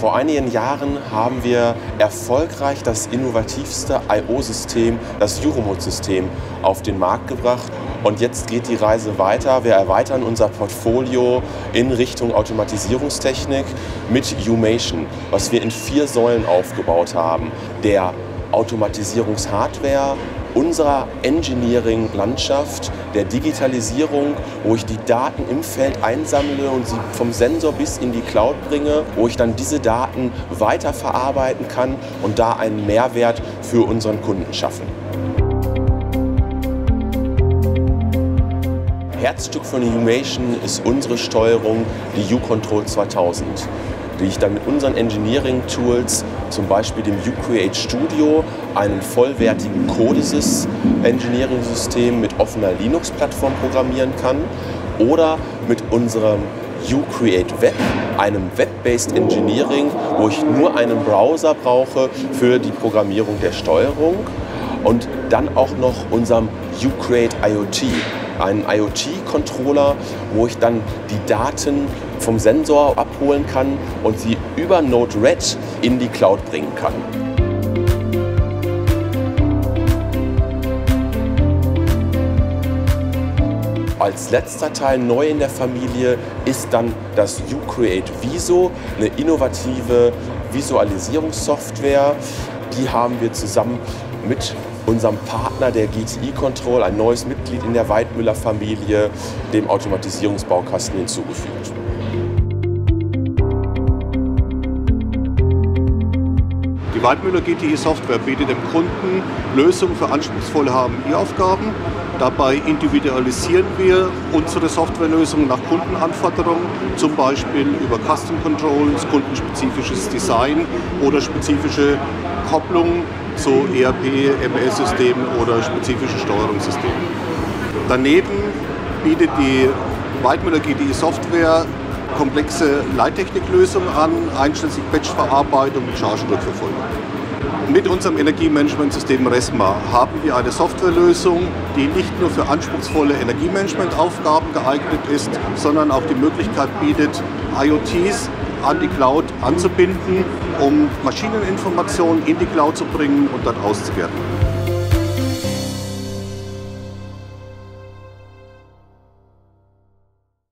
Vor einigen Jahren haben wir erfolgreich das innovativste I/O-System, das Euromod-System, auf den Markt gebracht. Und jetzt geht die Reise weiter. Wir erweitern unser Portfolio in Richtung Automatisierungstechnik mit Umation, was wir in 4 Säulen aufgebaut haben. Der Automatisierungshardware, unserer Engineering-Landschaft, der Digitalisierung, wo ich die Daten im Feld einsammle und sie vom Sensor bis in die Cloud bringe, wo ich dann diese Daten weiterverarbeiten kann und da einen Mehrwert für unseren Kunden schaffen. Herzstück von Umation ist unsere Steuerung, die U-Control 2000, die ich dann mit unseren Engineering-Tools, zum Beispiel dem uCreate Studio, einem vollwertigen Codesys-Engineering-System mit offener Linux-Plattform programmieren kann, oder mit unserem uCreate Web, einem Web-Based Engineering, wo ich nur einen Browser brauche für die Programmierung der Steuerung, und dann auch noch unserem uCreate IoT, einen IoT-Controller, wo ich dann die Daten vom Sensor abholen kann und sie über Node-RED in die Cloud bringen kann. Als letzter Teil neu in der Familie ist dann das uCreate Viso, eine innovative Visualisierungssoftware. Die haben wir zusammen mit unserem Partner der GTI Control, ein neues Mitglied in der Weidmüller-Familie, dem Automatisierungsbaukasten hinzugefügt. Die Weidmüller GTI Software bietet dem Kunden Lösungen für anspruchsvolle HMI-Aufgaben. Dabei individualisieren wir unsere Softwarelösungen nach Kundenanforderungen, zum Beispiel über Custom Controls, kundenspezifisches Design oder spezifische Kopplungen zu ERP, MES-Systemen oder spezifischen Steuerungssystemen. Daneben bietet die Weidmüller GTI Software komplexe Leittechniklösungen an, einschließlich Batchverarbeitung und Chargenrückverfolgung. Mit unserem Energiemanagementsystem RESMA haben wir eine Softwarelösung, die nicht nur für anspruchsvolle Energiemanagementaufgaben geeignet ist, sondern auch die Möglichkeit bietet, IoTs an die Cloud anzubinden, um Maschineninformationen in die Cloud zu bringen und dort auszuwerten.